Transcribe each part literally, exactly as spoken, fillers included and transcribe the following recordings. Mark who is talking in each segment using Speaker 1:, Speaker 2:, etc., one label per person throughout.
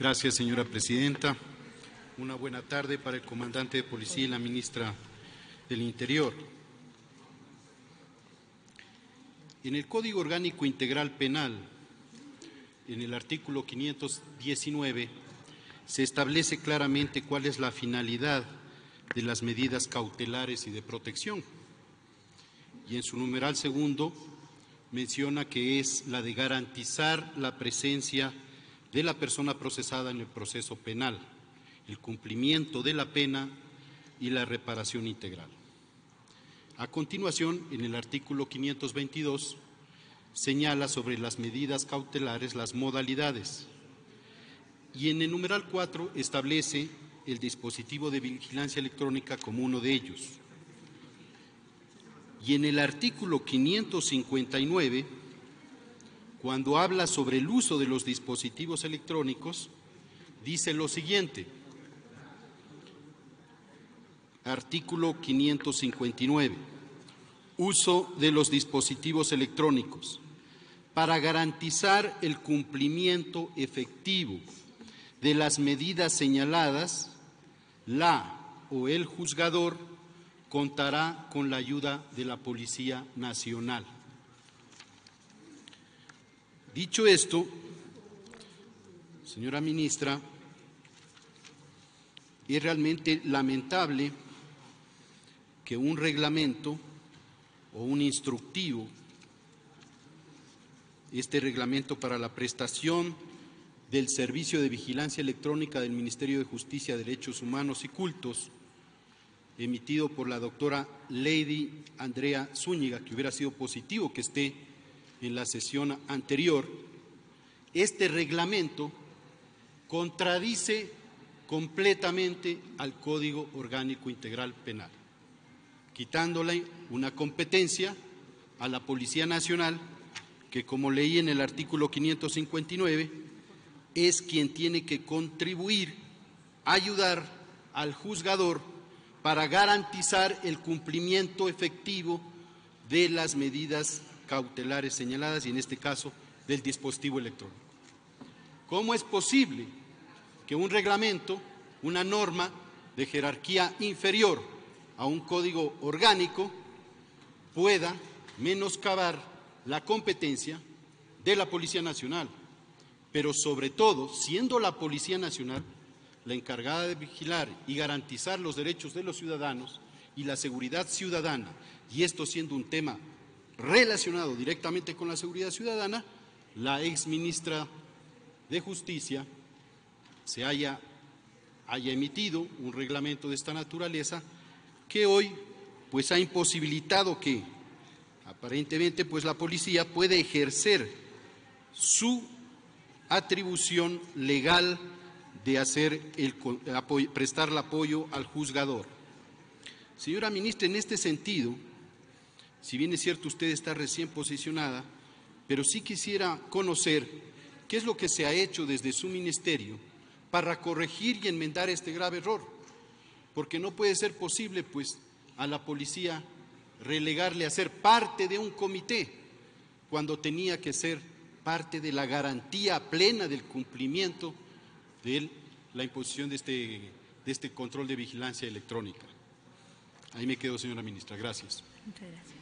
Speaker 1: Gracias, señora presidenta. Una buena tarde para el comandante de policía y la ministra del Interior. En el Código Orgánico Integral Penal, en el artículo quinientos diecinueve, se establece claramente cuál es la finalidad de las medidas cautelares y de protección. Y en su numeral segundo menciona que es la de garantizar la presencia de la persona procesada en el proceso penal, el cumplimiento de la pena y la reparación integral. A continuación, en el artículo quinientos veintidós, señala sobre las medidas cautelares las modalidades y en el numeral cuatro establece el dispositivo de vigilancia electrónica como uno de ellos. Y en el artículo quinientos cincuenta y nueve, cuando habla sobre el uso de los dispositivos electrónicos, dice lo siguiente. Artículo quinientos cincuenta y nueve. Uso de los dispositivos electrónicos para garantizar el cumplimiento efectivo de las medidas señaladas, la o el juzgador contará con la ayuda de la Policía Nacional. Dicho esto, señora ministra, es realmente lamentable que un reglamento o un instructivo, este reglamento para la prestación del Servicio de Vigilancia Electrónica del Ministerio de Justicia, Derechos Humanos y Cultos, emitido por la doctora Lady Andrea Zúñiga, que hubiera sido positivo que esté en la sesión anterior, este reglamento contradice completamente al Código Orgánico Integral Penal, quitándole una competencia a la Policía Nacional, que como leí en el artículo quinientos cincuenta y nueve, es quien tiene que contribuir, ayudar al juzgador para garantizar el cumplimiento efectivo de las medidas cautelares señaladas y en este caso del dispositivo electrónico. ¿Cómo es posible que un reglamento, una norma de jerarquía inferior a un código orgánico pueda menoscabar la competencia de la Policía Nacional, pero sobre todo, siendo la Policía Nacional la encargada de vigilar y garantizar los derechos de los ciudadanos y la seguridad ciudadana, y esto siendo un tema relacionado directamente con la seguridad ciudadana, la exministra de Justicia se haya, haya emitido un reglamento de esta naturaleza que hoy pues ha imposibilitado que aparentemente pues la policía puede ejercer su atribución legal de hacer el, apoyo, prestar el apoyo al juzgador. Señora ministra, en este sentido, si bien es cierto usted está recién posicionada, pero sí quisiera conocer qué es lo que se ha hecho desde su ministerio para corregir y enmendar este grave error, porque no puede ser posible pues a la policía relegarle a ser parte de un comité cuando tenía que ser parte de la garantía plena del cumplimiento de la imposición de este, de este control de vigilancia electrónica. Ahí me quedo, señora ministra. Gracias.
Speaker 2: Muchas gracias.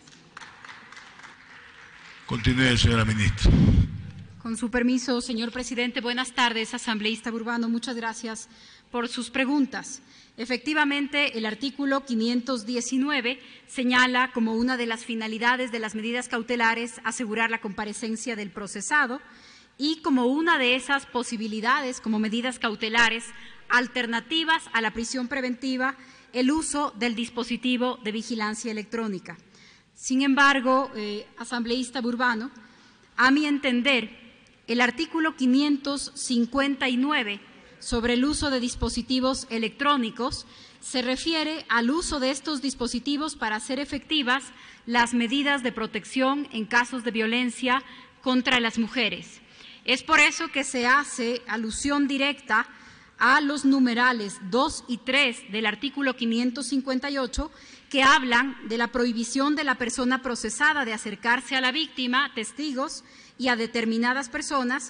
Speaker 3: Continúe, señora ministra.
Speaker 2: Con su permiso, señor presidente, buenas tardes, asambleísta Burbano. Muchas gracias por sus preguntas. Efectivamente, el artículo quinientos diecinueve señala como una de las finalidades de las medidas cautelares asegurar la comparecencia del procesado y como una de esas posibilidades, como medidas cautelares alternativas a la prisión preventiva, el uso del dispositivo de vigilancia electrónica. Sin embargo, eh, asambleísta Burbano, a mi entender, el artículo quinientos cincuenta y nueve sobre el uso de dispositivos electrónicos se refiere al uso de estos dispositivos para hacer efectivas las medidas de protección en casos de violencia contra las mujeres. Es por eso que se hace alusión directa a los numerales dos y tres del artículo quinientos cincuenta y ocho, que hablan de la prohibición de la persona procesada de acercarse a la víctima, testigos y a determinadas personas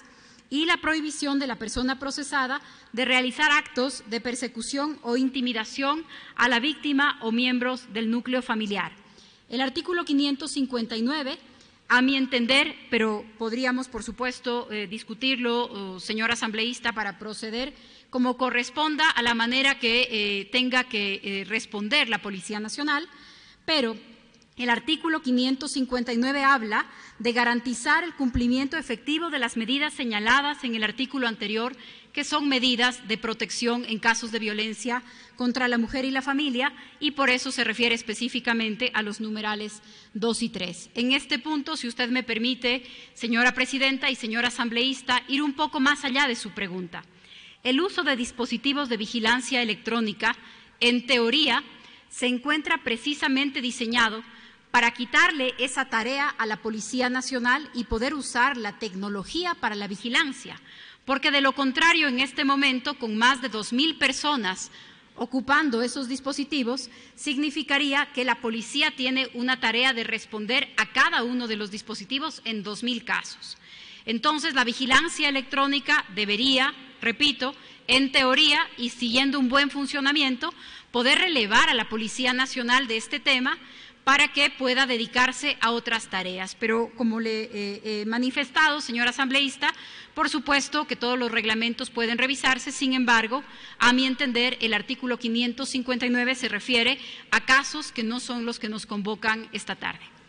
Speaker 2: y la prohibición de la persona procesada de realizar actos de persecución o intimidación a la víctima o miembros del núcleo familiar. El artículo quinientos cincuenta y nueve, a mi entender, pero podríamos, por supuesto, eh, discutirlo, oh, señor asambleísta, para proceder como corresponda a la manera que eh, tenga que eh, responder la Policía Nacional, pero el artículo quinientos cincuenta y nueve habla de garantizar el cumplimiento efectivo de las medidas señaladas en el artículo anterior, que son medidas de protección en casos de violencia contra la mujer y la familia, y por eso se refiere específicamente a los numerales dos y tres. En este punto, si usted me permite, señora presidenta y señor asambleísta, ir un poco más allá de su pregunta. El uso de dispositivos de vigilancia electrónica, en teoría, se encuentra precisamente diseñado para quitarle esa tarea a la Policía Nacional y poder usar la tecnología para la vigilancia, porque de lo contrario, en este momento, con más de dos mil personas ocupando esos dispositivos, significaría que la policía tiene una tarea de responder a cada uno de los dispositivos en dos mil casos. Entonces, la vigilancia electrónica debería, repito, en teoría y siguiendo un buen funcionamiento, poder relevar a la Policía Nacional de este tema para que pueda dedicarse a otras tareas. Pero, como le he eh, manifestado, señor asambleísta, por supuesto que todos los reglamentos pueden revisarse. Sin embargo, a mi entender, el artículo quinientos cincuenta y nueve se refiere a casos que no son los que nos convocan esta tarde.